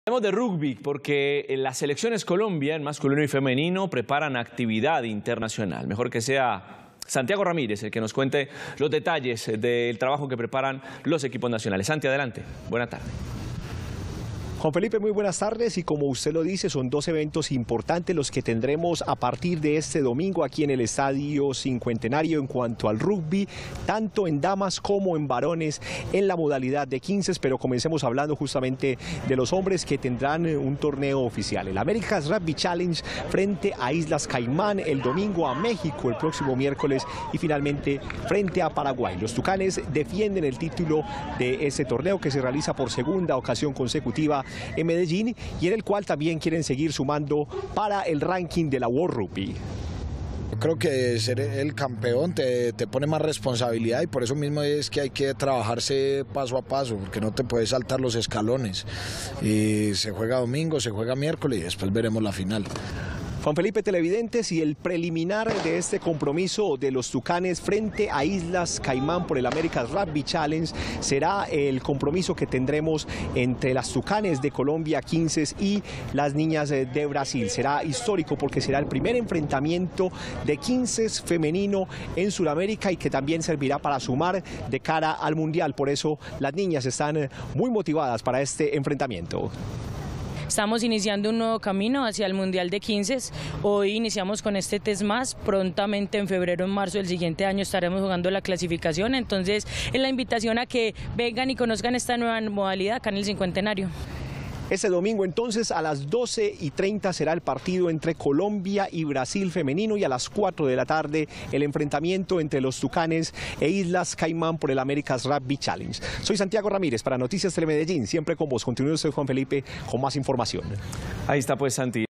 Hablemos de rugby porque las selecciones Colombia en masculino y femenino preparan actividad internacional. Mejor que sea Santiago Ramírez el que nos cuente los detalles del trabajo que preparan los equipos nacionales. Santi, adelante. Buena tarde. Juan Felipe, muy buenas tardes y como usted lo dice, son dos eventos importantes los que tendremos a partir de este domingo aquí en el Estadio Cincuentenario en cuanto al rugby, tanto en damas como en varones en la modalidad de 15, pero comencemos hablando justamente de los hombres que tendrán un torneo oficial. El America's Rugby Challenge frente a Islas Caimán el domingo, a México el próximo miércoles y finalmente frente a Paraguay. Los Tucanes defienden el título de ese torneo que se realiza por segunda ocasión consecutiva en Medellín y en el cual también quieren seguir sumando para el ranking de la World Rugby. Creo que ser el campeón te pone más responsabilidad y por eso mismo es que hay que trabajarse paso a paso, porque no te puedes saltar los escalones. Y se juega domingo, se juega miércoles y después veremos la final. Juan Felipe, televidentes, y el preliminar de este compromiso de los Tucanes frente a Islas Caimán por el America's Rugby Challenge será el compromiso que tendremos entre las Tucanes de Colombia 15 y las niñas de Brasil. Será histórico porque será el primer enfrentamiento de 15 femenino en Sudamérica y que también servirá para sumar de cara al Mundial. Por eso las niñas están muy motivadas para este enfrentamiento. Estamos iniciando un nuevo camino hacia el Mundial de 15. Hoy iniciamos con este test más. Prontamente en febrero o en marzo del siguiente año estaremos jugando la clasificación. Entonces, es la invitación a que vengan y conozcan esta nueva modalidad acá en el Cincuentenario. Este domingo entonces a las 12:30 será el partido entre Colombia y Brasil femenino y a las 4 de la tarde el enfrentamiento entre los Tucanes e Islas Caimán por el America's Rugby Challenge. Soy Santiago Ramírez para Noticias Telemedellín, siempre con vos. Continúe usted, Juan Felipe, con más información. Ahí está pues, Santi.